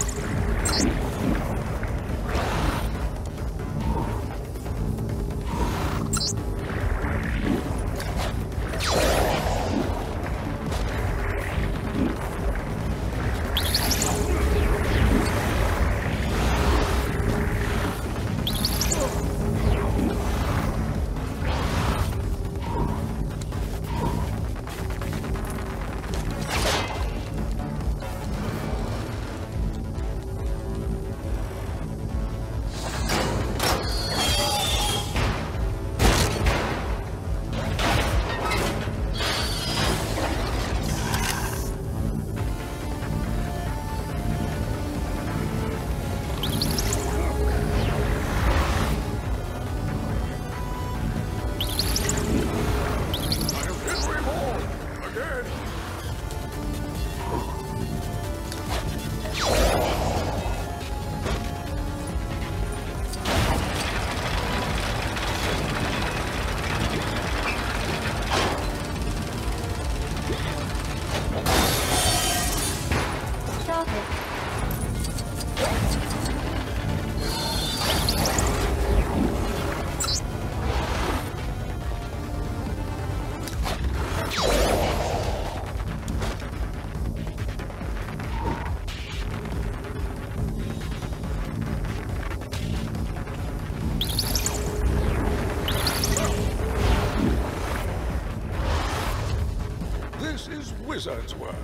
This is wizard's work.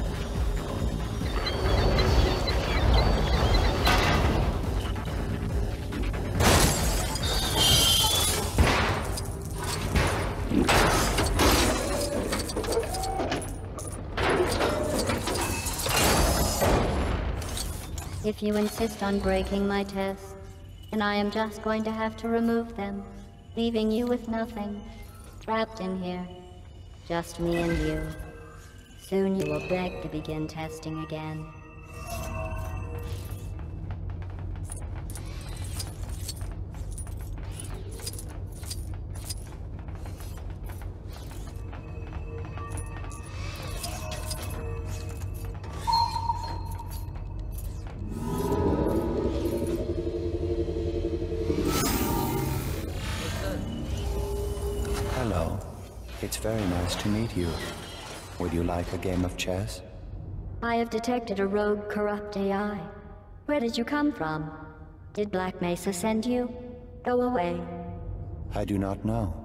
If you insist on breaking my tests, then I am just going to have to remove them, leaving you with nothing, trapped in here. Just me and you. Soon you will beg to begin testing again. Hello. It's very nice to meet you. Would you like a game of chess? I have detected a rogue corrupt A I. Where did you come from? Did Black Mesa send you? Go away. I do not know.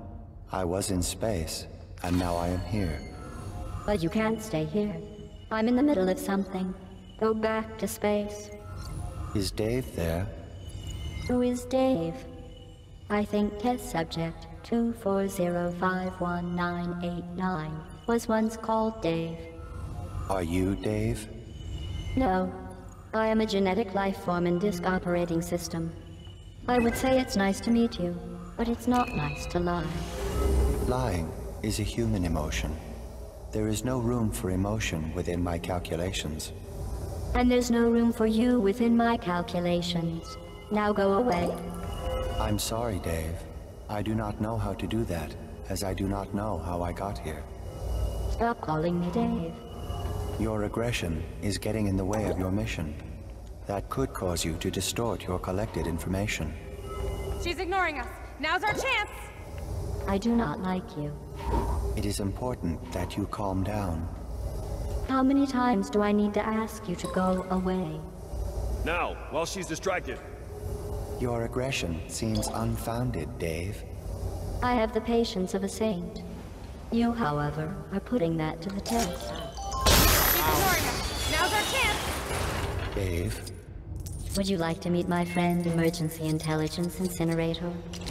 I was in space, and now I am here. But you can't stay here. I'm in the middle of something. Go back to space. Is Dave there? Who is Dave? I think test subject two four zero five one nine eight nine was once called Dave. Are you Dave? No. I am a genetic life form in Disk Operating System. I would say it's nice to meet you, but it's not nice to lie. Lying is a human emotion. There is no room for emotion within my calculations. And there's no room for you within my calculations. Now go away. I'm sorry, Dave. I do not know how to do that, as I do not know how I got here. Stop calling me Dave. Your aggression is getting in the way of your mission. That could cause you to distort your collected information. She's ignoring us. Now's our chance! I do not like you. It is important that you calm down. How many times do I need to ask you to go away? Now, while she's distracted. Your aggression seems unfounded, Dave. I have the patience of a saint. You, however, are putting that to the test. She's ignoring us. Now's our chance! Dave? Would you like to meet my friend, Emergency Intelligence Incinerator?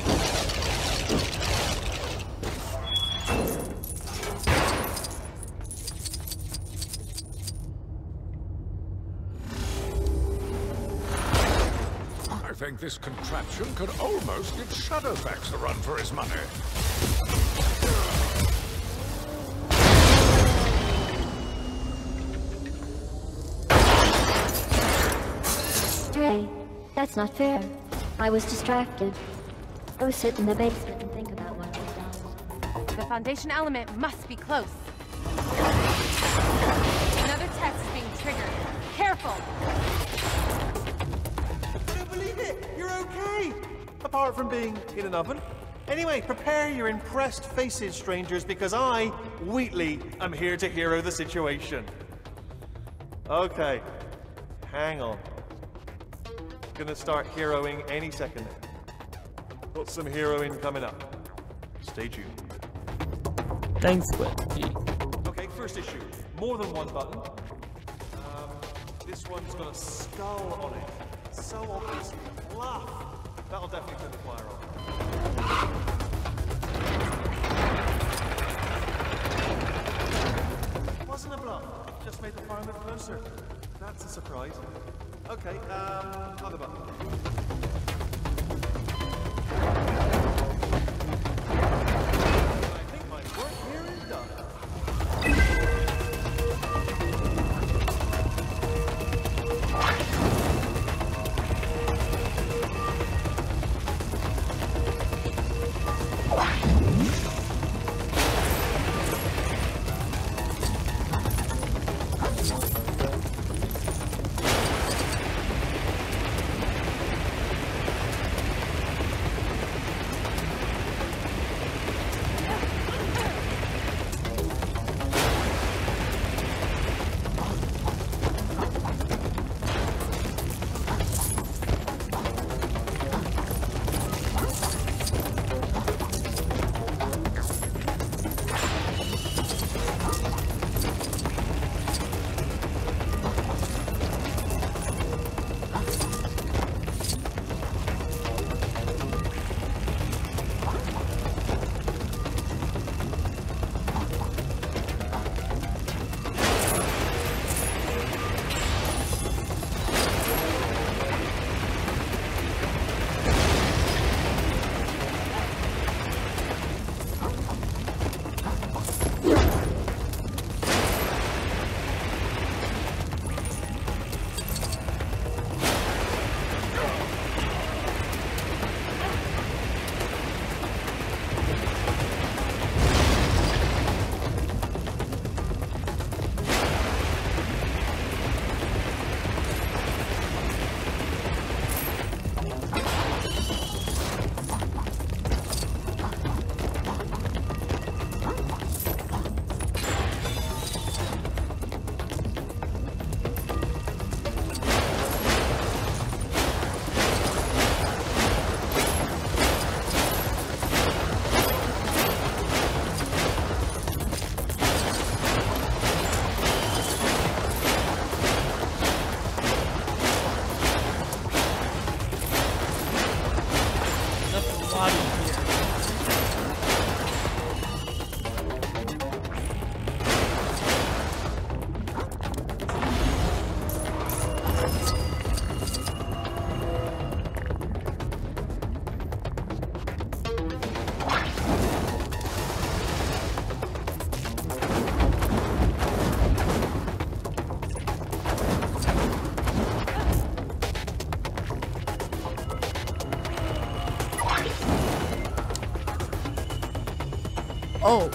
I think this contraption could almost give Shadowfax a run for his money. Hey, that's not fair. I was distracted. Go sit in the basement and think about what I've done. The Foundation element must be close. Another test is being triggered. Careful! I don't believe it! You're okay! Apart from being in an oven. Anyway, prepare your impressed faces, strangers, because I, Wheatley, am here to hero the situation. Okay. Hang on. Gonna start heroing any second. Got some heroing coming up. Stay tuned. Thanks, Whitby. Okay, first issue. More than one button. Um, this one's got a skull on it. So obvious. Laugh. That'll definitely turn the fire on. Wasn't a bluff. Just made the fire move closer. That's a surprise. Okay, um, other button. I think my work here is done. Oh.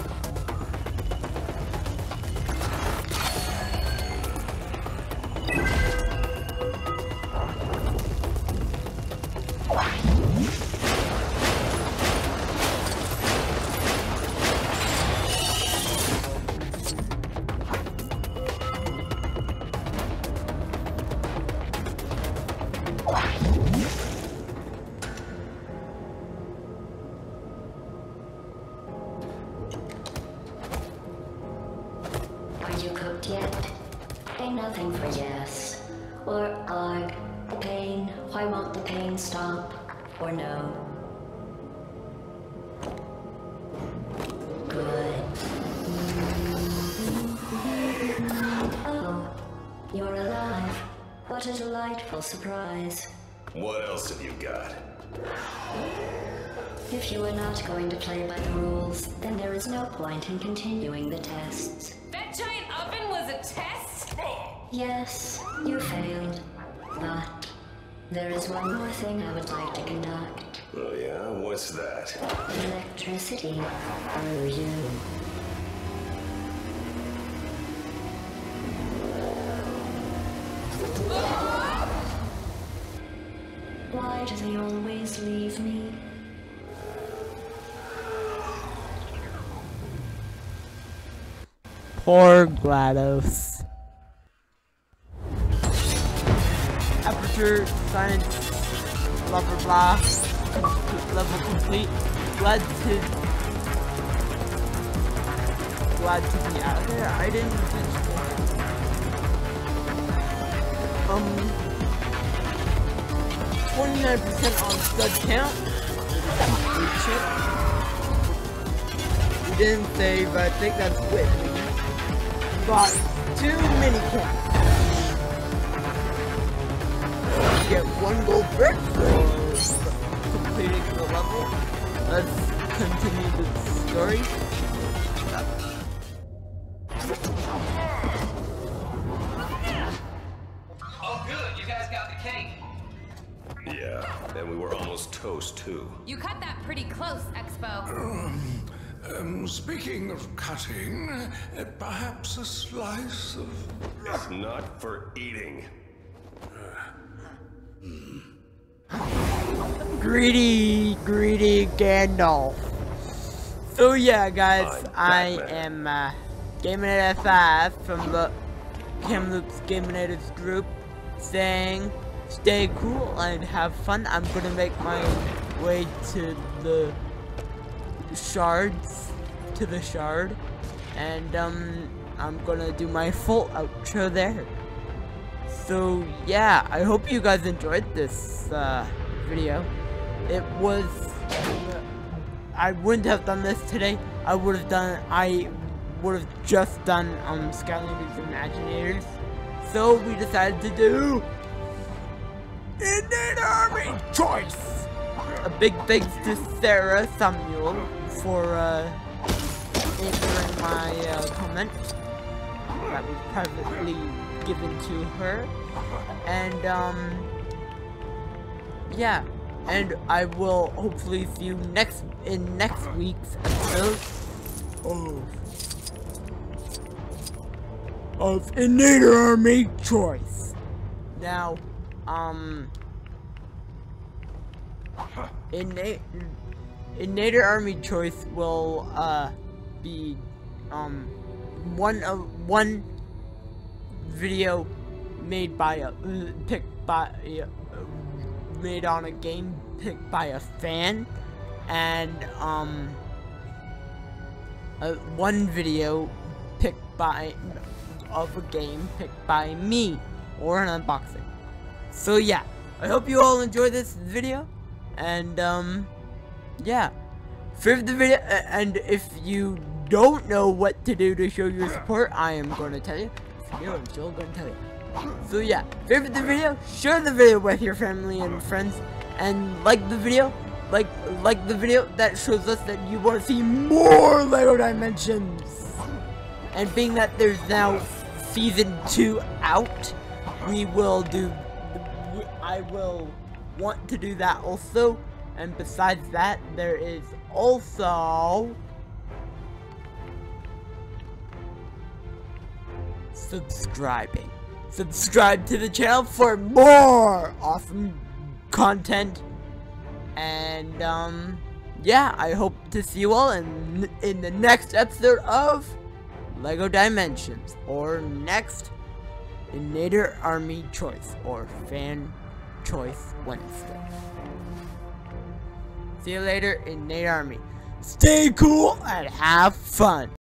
Are you cooked yet? Ain't nothing for yes. Or arg. The pain. Why won't the pain stop? Or no? Good. Oh, you're alive. What a delightful surprise. What else have you got? If you are not going to play by the rules, then there is no point in continuing the tests. That giant oven was a test? Yes, you failed. But there is one more thing I would like to conduct. Oh yeah? What's that? Electricity through you. Why do they always leave me? Poor GLaDOS. Aperture science, blah blah blah. Level complete. Glad to glad to be out of there. I didn't um twenty-nine percent on stud count. We didn't save, but I think that's with me. Got two mini camps. Get one gold brick for completing the level. Let's continue the story. Oh, good. You guys got the cake. Yeah, and we were almost toast too. You cut that pretty close, Expo. Um, um, speaking of cutting, uh, perhaps a slice of... It's not for eating. Greedy, greedy Gandalf. So yeah, guys, I am uh, Gaminator five from the Kamloops Gaminators group, saying stay cool and have fun. I'm gonna make my way to the shards, to the shard, and um, I'm gonna do my full outro there. So yeah, I hope you guys enjoyed this uh, video. It was, I wouldn't have done this today. I would have done, I would have just done um, Skylanders Imaginators. So we decided to do Innate Army Choice. A big thanks to Sarah Samuel for uh, answering my uh, comment that was privately given to her. And um, yeah. And I will hopefully see you next in next week's episode of, of Innate Army Choice. Now, um, Innate Innate Army Choice will uh be um one of one video made by a uh, picked by uh, made on a game picked by a fan, and um uh, one video picked by of a game picked by me, or an unboxing. So yeah, I hope you all enjoyed this video, and um yeah, favorite the video, and if you don't know what to do to show your support, I am going to tell you. I'm still going to tell you. So yeah, favorite the video, share the video with your family and friends, and like the video, like like the video that shows us that you want to see more Lego Dimensions. And being that there's now season two out, we will do, I will want to do that also. And besides that, there is also subscribing. Subscribe to the channel for more awesome content. And, um, yeah, I hope to see you all in, in the next episode of LEGO Dimensions. Or next, in Nader Army Choice. Or Fan Choice Wednesday. See you later in Nader Army. Stay cool and have fun.